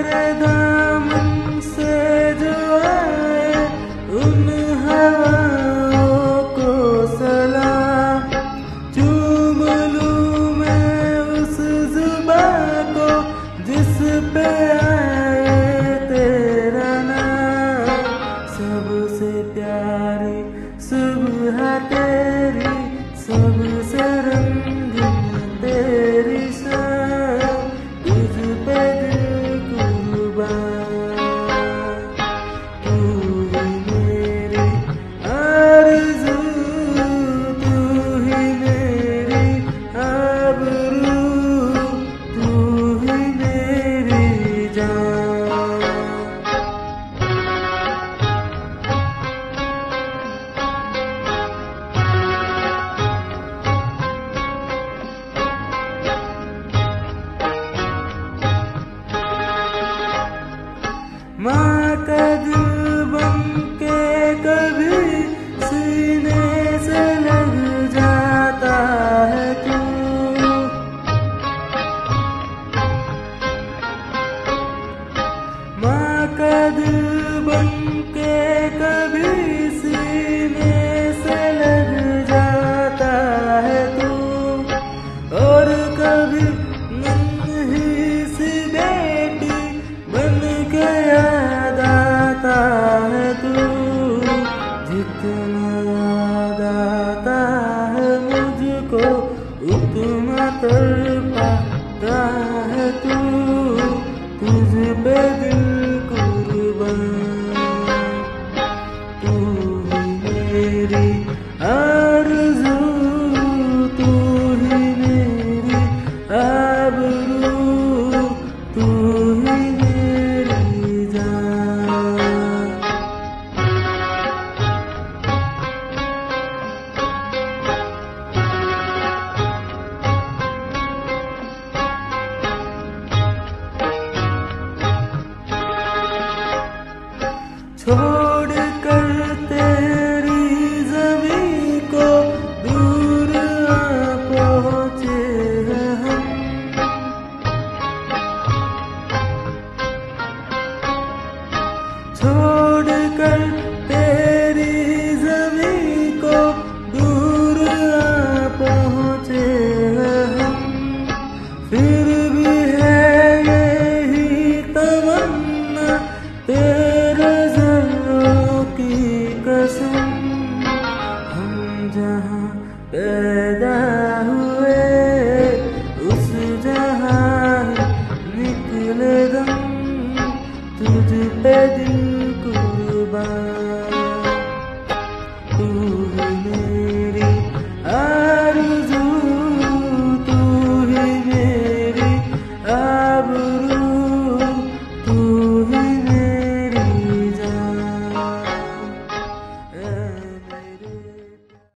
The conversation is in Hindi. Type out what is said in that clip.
दामन से जो आए उन हवाओं को सलाम, चूम लूं मैं उस जुबां को जिस पे आए तेरा नाम। सबसे प्यारी सुबह तेरी, सबसे रंगीन तेरी शाम, तुझ पे दिल कुर्बान। तू ही मेरी आरज़ू, तू ही मेरी आबरू, तू ही मेरी जान। माँ का दिल बन के कभी सीने से लग जाता है तू, माँ का दिल बन के कभी सीने से लग जाता है तू, और कभी नन्ही सी बेटी बन के याद आता है तू। जितना याद आता है मुझको उतना तड़पाता है तू, तुझ पे दिल कुर्बान। तू ही मेरी आरज़ू, तू ही मेरी आबरू, तू ही मेरी जान। छोड़ कर तेरी ज़मीं को दूर आ पहुँचे हैं हम, छोड़ कर तेरी ज़मीं को दूर आ पहुँचे हैं हम। फिर भी है यही तमन्ना तेरे ज़र्रों की कसम, हम जहाँ पैदा हुए उस जहाँ निकले दम, तुझ पे दिल कुर्बान।